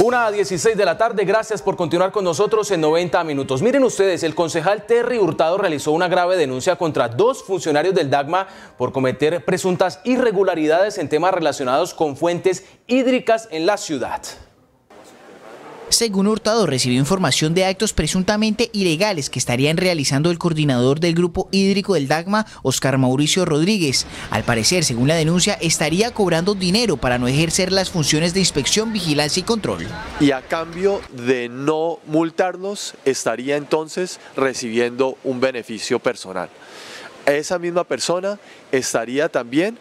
1:16 de la tarde, gracias por continuar con nosotros en 90 minutos. Miren ustedes, el concejal Terry Hurtado realizó una grave denuncia contra 2 funcionarios del DAGMA por cometer presuntas irregularidades en temas relacionados con fuentes hídricas en la ciudad. Según Hurtado, recibió información de actos presuntamente ilegales que estarían realizando el coordinador del grupo hídrico del DAGMA, Oscar Mauricio Rodríguez. Al parecer, según la denuncia, estaría cobrando dinero para no ejercer las funciones de inspección, vigilancia y control. Y a cambio de no multarnos, estaría entonces recibiendo un beneficio personal. Esa misma persona estaría también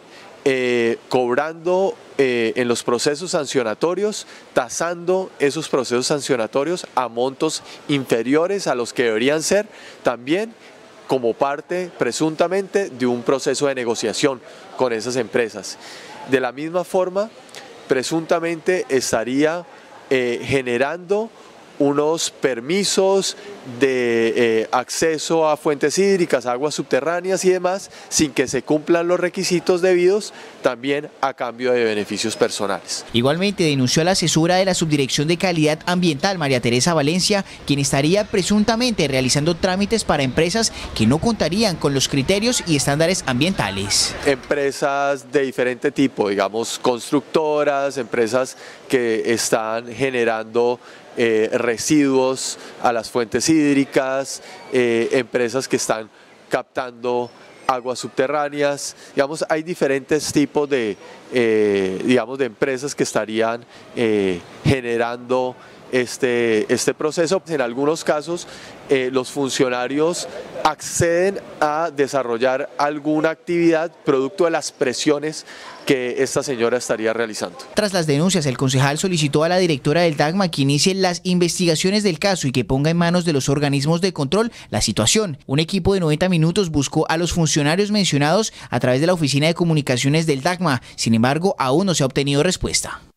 cobrando en los procesos sancionatorios, tasando esos procesos sancionatorios a montos inferiores a los que deberían ser, también como parte presuntamente de un proceso de negociación con esas empresas. De la misma forma, presuntamente estaría generando unos permisos de acceso a fuentes hídricas, aguas subterráneas y demás, sin que se cumplan los requisitos debidos, también a cambio de beneficios personales. Igualmente denunció a la asesora de la Subdirección de Calidad Ambiental, María Teresa Valencia, quien estaría presuntamente realizando trámites para empresas que no contarían con los criterios y estándares ambientales. Empresas de diferente tipo, digamos constructoras, empresas que están generando residuos a las fuentes hídricas, empresas que están captando aguas subterráneas, digamos, hay diferentes tipos de empresas que estarían generando este proceso. En algunos casos los funcionarios acceden a desarrollar alguna actividad producto de las presiones que esta señora estaría realizando. Tras las denuncias, el concejal solicitó a la directora del DAGMA que inicie las investigaciones del caso y que ponga en manos de los organismos de control la situación. Un equipo de 90 minutos buscó a los funcionarios mencionados a través de la Oficina de Comunicaciones del DAGMA. Sin embargo, aún no se ha obtenido respuesta.